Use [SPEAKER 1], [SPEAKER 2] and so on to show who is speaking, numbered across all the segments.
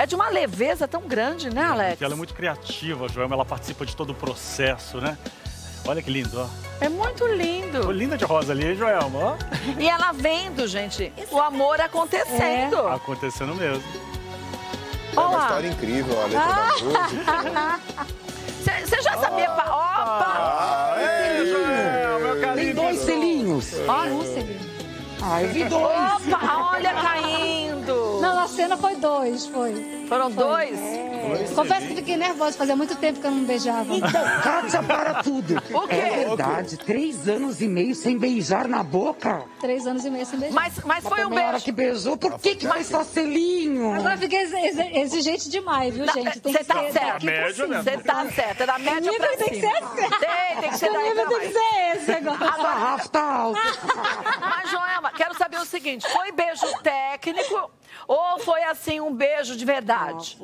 [SPEAKER 1] É de uma leveza tão grande, né, Alex?
[SPEAKER 2] Porque ela é muito criativa, a Joelma, ela participa de todo o processo, né? Olha que lindo, ó.
[SPEAKER 1] É muito lindo.
[SPEAKER 2] Tô linda de rosa ali, hein, Joelma? Ó.
[SPEAKER 1] E ela vendo, gente, o amor acontecendo.
[SPEAKER 2] Acontecendo mesmo.
[SPEAKER 3] É uma história incrível, a letra da música.
[SPEAKER 1] Você já sabia? Opa!
[SPEAKER 2] Joelma, meu carinho.
[SPEAKER 4] Tem 2 selinhos.
[SPEAKER 5] Um selinho.
[SPEAKER 4] Eu vi 2.
[SPEAKER 1] Opa, olha caindo.
[SPEAKER 5] Não, a cena foi 2, foi.
[SPEAKER 1] Foram 2?
[SPEAKER 5] Confesso que fiquei nervosa, fazia muito tempo que eu não beijava.
[SPEAKER 4] Então, Kátia, para tudo.
[SPEAKER 1] O quê?
[SPEAKER 4] É verdade, 3 anos e meio sem beijar na boca.
[SPEAKER 5] 3 anos e meio sem beijar.
[SPEAKER 1] Mas foi um
[SPEAKER 4] Na hora
[SPEAKER 1] beijo.
[SPEAKER 4] que beijou, por que vai só selinho?
[SPEAKER 5] Agora fiquei exigente demais, viu, gente? Tem
[SPEAKER 1] Você
[SPEAKER 5] que
[SPEAKER 1] tá
[SPEAKER 5] ser
[SPEAKER 1] certo.
[SPEAKER 5] daqui pra cima.
[SPEAKER 1] Você tá certo. É da média
[SPEAKER 5] O
[SPEAKER 1] pra
[SPEAKER 5] nível
[SPEAKER 1] cima.
[SPEAKER 5] tem que ser assim.
[SPEAKER 1] Tem que ser
[SPEAKER 5] O
[SPEAKER 1] daí
[SPEAKER 5] nível
[SPEAKER 1] pra
[SPEAKER 5] tem que
[SPEAKER 1] mais.
[SPEAKER 5] ser esse agora.
[SPEAKER 4] A sarrafo tá alta.
[SPEAKER 1] Mas, Joelma, quero saber o seguinte. Foi beijo técnico ou foi, assim, um beijo de verdade?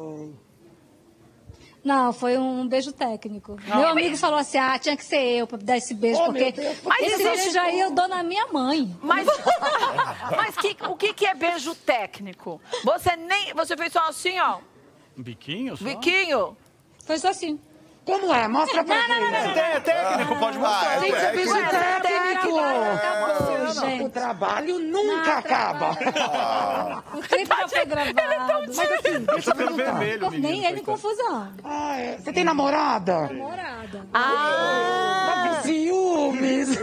[SPEAKER 5] Não, foi um beijo técnico. Meu amigo falou assim, tinha que ser eu pra dar esse beijo, porque
[SPEAKER 1] Mas
[SPEAKER 5] esse
[SPEAKER 1] existe-
[SPEAKER 5] beijo aí eu dou na minha mãe.
[SPEAKER 1] Mas o que é beijo técnico? Você fez só assim, ó,
[SPEAKER 2] Um biquinho só?
[SPEAKER 1] biquinho.
[SPEAKER 5] Foi só assim.
[SPEAKER 4] Como é? Mostra pra gente.
[SPEAKER 2] É técnico, pode mostrar.
[SPEAKER 4] Gente, é beijo técnico.
[SPEAKER 5] Acabou,
[SPEAKER 4] O
[SPEAKER 5] gente.
[SPEAKER 4] trabalho nunca acaba.
[SPEAKER 5] O clipe já foi gravado.
[SPEAKER 4] Mas assim, deixa eu
[SPEAKER 2] Cabelo
[SPEAKER 4] perguntar.
[SPEAKER 2] vermelho, menino.
[SPEAKER 5] Nem ele em confusão.
[SPEAKER 4] Você tem namorada?
[SPEAKER 5] Namorada.
[SPEAKER 4] Tá com ciúmes.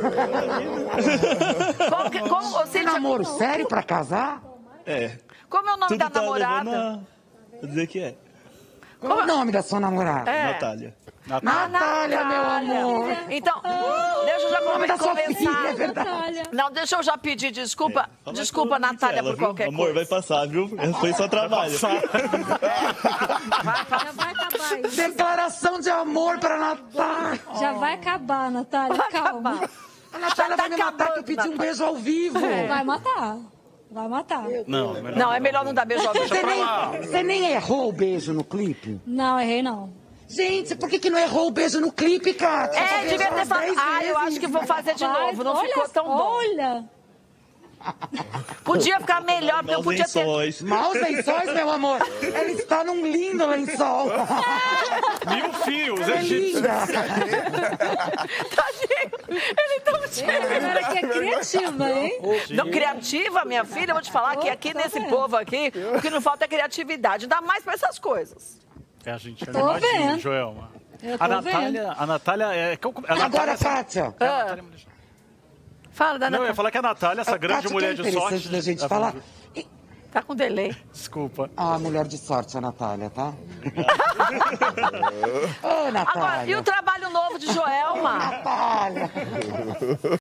[SPEAKER 1] Ô, Cíntia,
[SPEAKER 4] Namoro sério pra casar?
[SPEAKER 1] como é o nome
[SPEAKER 6] Tudo
[SPEAKER 1] da
[SPEAKER 6] tá
[SPEAKER 1] namorada?
[SPEAKER 6] levando a dizer que é.
[SPEAKER 4] Qual é o nome da sua namorada?
[SPEAKER 6] Natália.
[SPEAKER 4] Natália, meu amor.
[SPEAKER 1] Então, deixa eu já
[SPEAKER 4] O nome da sua filha, é
[SPEAKER 1] começar.
[SPEAKER 4] verdade.
[SPEAKER 5] Natália.
[SPEAKER 1] Não, deixa eu já pedir desculpa.
[SPEAKER 6] Fala
[SPEAKER 1] Desculpa,
[SPEAKER 6] tudo
[SPEAKER 1] Natália,
[SPEAKER 6] ela,
[SPEAKER 1] por
[SPEAKER 6] viu?
[SPEAKER 1] qualquer
[SPEAKER 6] Amor,
[SPEAKER 1] coisa.
[SPEAKER 6] vai passar, viu? Foi só trabalho.
[SPEAKER 5] Já vai acabar isso.
[SPEAKER 4] Declaração de amor pra Natália.
[SPEAKER 5] Já vai acabar, Natália. Calma.
[SPEAKER 4] A Natália vai me matar que eu pedi um beijo ao vivo.
[SPEAKER 5] Vai matar. Vai matar.
[SPEAKER 2] Não,
[SPEAKER 1] Não, é melhor não dar beijo ao vivo.
[SPEAKER 4] Você nem errou o beijo no clipe?
[SPEAKER 5] Não, errei não.
[SPEAKER 4] Gente, por que não errou o beijo no clipe, Kátia?
[SPEAKER 1] É, devia ter falado. Eu acho que vou fazer de novo. Não ficou tão bom.
[SPEAKER 5] Olha.
[SPEAKER 1] Podia ficar melhor, porque eu
[SPEAKER 6] Maus
[SPEAKER 1] podia ter...
[SPEAKER 6] lençóis.
[SPEAKER 4] Maus lençóis, meu amor. Ele está num lindo lençol.
[SPEAKER 2] 1000 fios,
[SPEAKER 4] É linda.
[SPEAKER 1] Tadinho. Ele tão
[SPEAKER 5] Agora aqui é criativa, hein?
[SPEAKER 1] Não, criativa, minha filha, eu vou te falar que aqui nesse povo aqui, o que não falta é criatividade. Ainda mais pra essas coisas.
[SPEAKER 2] A gente
[SPEAKER 5] Tô
[SPEAKER 2] imagina,
[SPEAKER 5] vendo.
[SPEAKER 2] Joelma.
[SPEAKER 5] Eu tô
[SPEAKER 2] A Natália é...
[SPEAKER 4] Agora, Kátia.
[SPEAKER 1] Fala, Dana.
[SPEAKER 2] Não, eu ia falar que a Natália, essa grande
[SPEAKER 4] Kátia,
[SPEAKER 2] mulher
[SPEAKER 4] que é
[SPEAKER 2] de
[SPEAKER 4] interessante
[SPEAKER 2] sorte...
[SPEAKER 4] da gente falar.
[SPEAKER 1] Tá com delay.
[SPEAKER 2] Desculpa.
[SPEAKER 4] Mulher de sorte, a Natália, tá? Ô, Natália.
[SPEAKER 1] Agora, e o trabalho novo de Joelma?
[SPEAKER 4] Natália.